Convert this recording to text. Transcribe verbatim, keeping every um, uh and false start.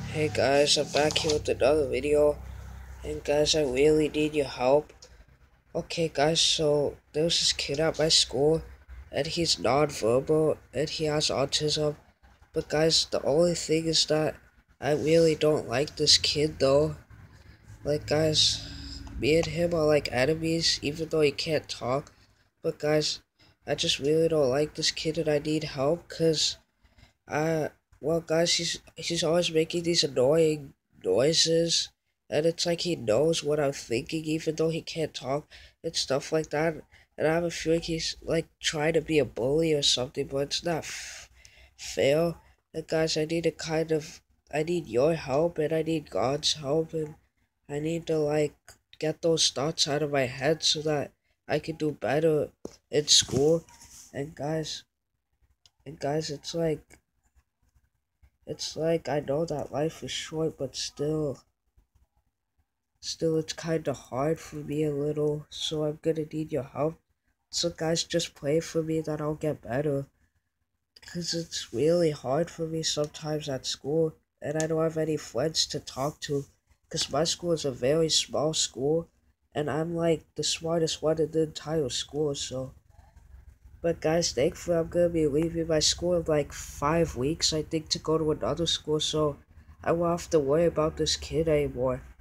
Hey guys, I'm back here with another video, and guys, I really need your help. Okay guys, so there's this kid at my school, and he's non-verbal, and he has autism, but guys, the only thing is that I really don't like this kid though. Like guys, me and him are like enemies, even though he can't talk, but guys, I just really don't like this kid and I need help, cause I well, guys, he's he's always making these annoying noises, and it's like he knows what I'm thinking, even though he can't talk and stuff like that. And I have a feeling he's like trying to be a bully or something, but it's not f fair. And guys, I need a kind of I need your help, and I need God's help, and I need to like get those thoughts out of my head so that I can do better in school. And guys, and guys, it's like. It's like I know that life is short, but still, still it's kind of hard for me a little, so I'm gonna need your help. So guys, just pray for me that I'll get better, because it's really hard for me sometimes at school, and I don't have any friends to talk to, because my school is a very small school, and I'm like the smartest one in the entire school, so. But guys, thankfully I'm gonna be leaving my school in like five weeks, I think, to go to another school, so I won't have to worry about this kid anymore.